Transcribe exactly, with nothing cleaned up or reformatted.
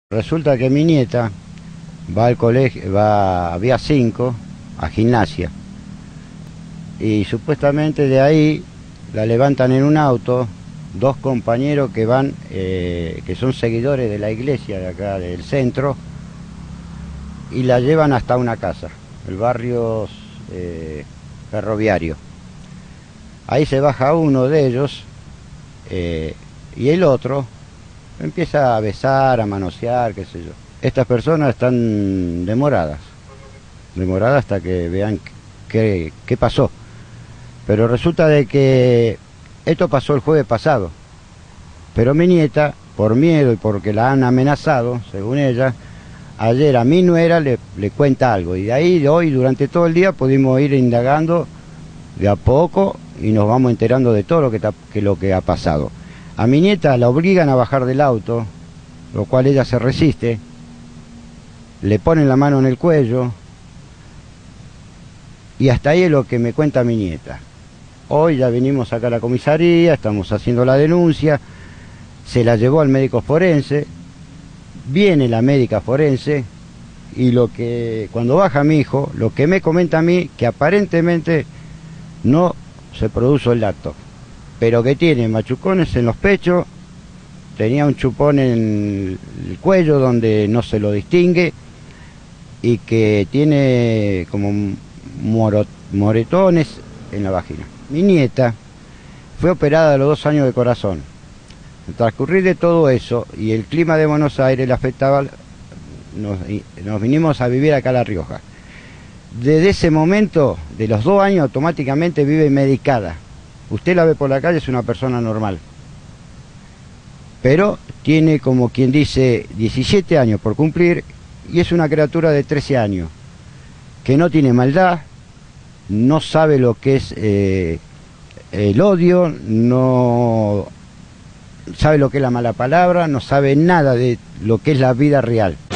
Resulta que mi nieta va al colegio, va a Vía cinco, a gimnasia, y supuestamente de ahí la levantan en un auto dos compañeros que van, eh, que son seguidores de la iglesia de acá del centro, y la llevan hasta una casa, el barrio eh, ferroviario. Ahí se baja uno de ellos, eh, y el otro empieza a besar, a manosear, qué sé yo. Estas personas están demoradas, demoradas hasta que vean qué, qué pasó. Pero resulta de que esto pasó el jueves pasado, pero mi nieta, por miedo y porque la han amenazado, según ella, ayer a mi nuera le, le cuenta algo, y de ahí hoy durante todo el día pudimos ir indagando de a poco y nos vamos enterando de todo lo que, que, lo que ha pasado. A mi nieta la obligan a bajar del auto, lo cual ella se resiste, le ponen la mano en el cuello, y hasta ahí es lo que me cuenta mi nieta. Hoy ya vinimos acá a la comisaría, estamos haciendo la denuncia, se la llevó al médico forense, viene la médica forense, y lo que cuando baja mi hijo, lo que me comenta a mí, que aparentemente no se produjo el acto, pero que tiene machucones en los pechos, tenía un chupón en el cuello donde no se lo distingue, y que tiene como moro, moretones en la vagina. Mi nieta fue operada a los dos años de corazón. Al transcurrir de todo eso y el clima de Buenos Aires le afectaba, nos, nos vinimos a vivir acá a La Rioja. Desde ese momento, de los dos años, automáticamente vive medicada. Usted la ve por la calle, es una persona normal. Pero tiene, como quien dice, diecisiete años por cumplir, y es una criatura de trece años, que no tiene maldad, no sabe lo que es eh, el odio, no sabe lo que es la mala palabra, no sabe nada de lo que es la vida real.